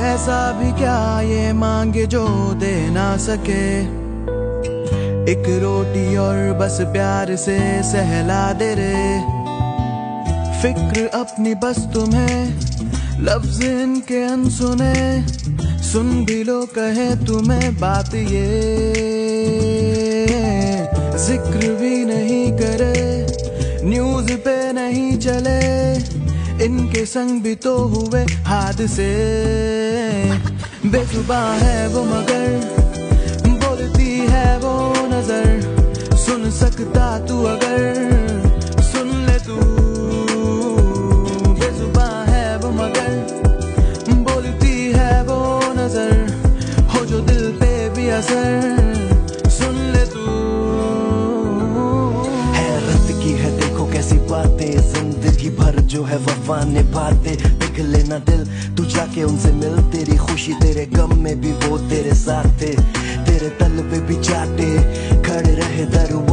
ऐसा भी क्या ये मांगे जो दे ना सके, एक रोटी और बस प्यार से सहला दे रे। फिक्र अपनी बस तुम्हें, लफ्ज इनके अनसुने, सुन भी लो कहे तुम्हें बात ये, जिक्र भी नहीं करे, न्यूज पे नहीं चले, इनके संग भी तो हुए हादसे। बेजुबान है वो मगर बोलती है वो नजर, सुन सकता तू अगर सुन ले तू। बेजुबान है वो मगर बोलती है वो नजर, हो जो दिल पे भी असर, सुन ले तू। हैरत की है देखो कैसी बातें, जिंदगी भर जो है वफा निभाते। पिघले ना दिल तू जाके उनसे मिल, तेरी खुशी तेरे गम में भी वो तेरे साथ थे, तेरे तल पे भी चाटे खड़े रहे दर